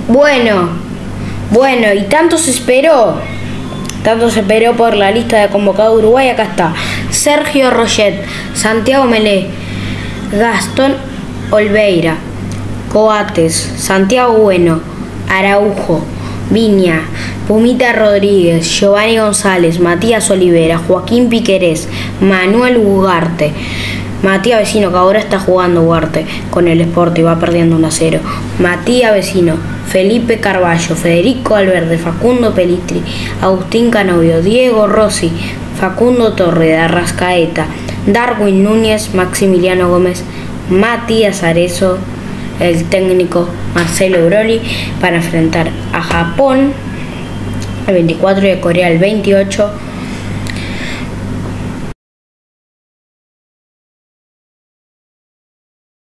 Bueno, y tanto se esperó por la lista de convocado Uruguay. Acá está: Sergio Roget, Santiago Melé, Gastón Olveira, Coates, Santiago Bueno, Araujo, Viña, Pumita Rodríguez, Giovanni González, Matías Olivera, Joaquín Piquerés, Manuel Ugarte, Matías Vecino, que ahora está jugando Ugarte con el Sport y va perdiendo 1-0, Matías Vecino, Felipe Carballo, Federico Valverde, Facundo Pelistri, Agustín Canovio, Diego Rossi, Facundo Torre de Arrascaeta, Darwin Núñez, Maximiliano Gómez, Matías Arezo, el técnico Marcelo Broli, para enfrentar a Japón el 24 y a Corea el 28